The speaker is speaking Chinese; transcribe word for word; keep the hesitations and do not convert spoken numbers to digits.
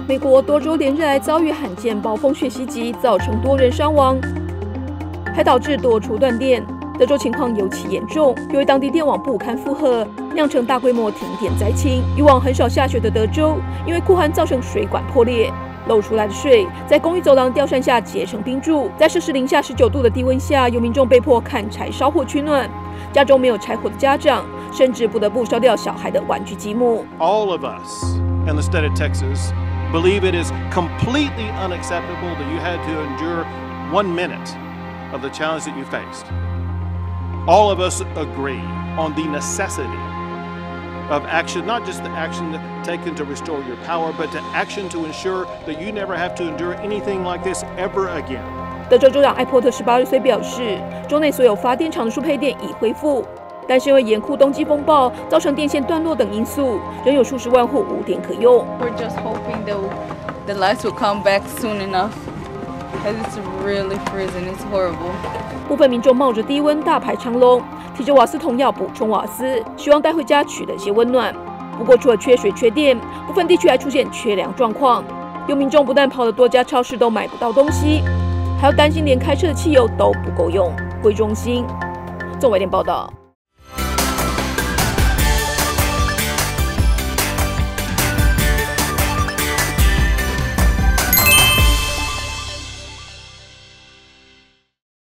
美国多州连日来遭遇罕见暴风雪袭击，造成多人伤亡，还导致多处断电。德州情况尤其严重，由于当地电网不堪负荷，酿成大规模停电灾情。以往很少下雪的德州，因为酷寒造成水管破裂，漏出来的水在公寓走廊吊扇下结成冰柱，在摄氏零下十九度的低温下，有民众被迫砍柴烧火取暖。家中没有柴火的家长，甚至不得不烧掉小孩的玩具积木。 All of us in the state of Texas believe it is completely unacceptable that you had to endure one minute of the challenge that you faced. All of us agree on the necessity of action, not just the action taken to restore your power, but the action to ensure that you never have to endure anything like this ever again. 德州州长艾珀特十八岁表示，州内所有发电厂的输配电已恢复，但是因为严酷冬季风暴造成电线断落等因素，仍有数十万户无电可用。 We're just hoping that the lights will come back soon enough, because it's really freezing. It's horrible. 部分民众冒着低温大排长龙，提着瓦斯桶要补充瓦斯，希望带回家取得些温暖。不过，除了缺水缺电，部分地区还出现缺粮状况，有民众不但跑了多家超市都买不到东西，还要担心连开车的汽油都不够用。归中心，纵纬电报道。